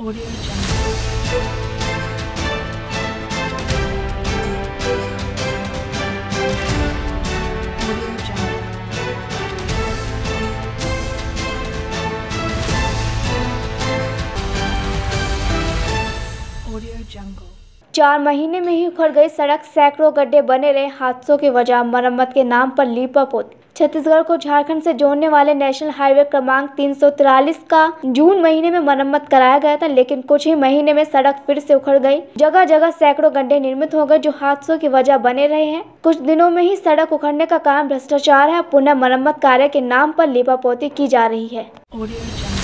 Audio Jungle. Audio Jungle. Audio Jungle. 4 महीने में ही उखड़ गई सड़क, सैकड़ों गड्ढे बने रहे हादसों की वजह। मरम्मत के नाम पर लीपापोती। छत्तीसगढ़ को झारखंड से जोड़ने वाले नेशनल हाईवे क्रमांक 343 का जून महीने में मरम्मत कराया गया था, लेकिन कुछ ही महीने में सड़क फिर से उखड़ गई। जगह जगह सैकड़ों गड्ढे निर्मित हो गए, जो हादसों की वजह बने रहे हैं। कुछ दिनों में ही सड़क उखड़ने का कारण भ्रष्टाचार है। पुनः मरम्मत कार्य के नाम पर लीपापोती की जा रही है। Audio Jungle.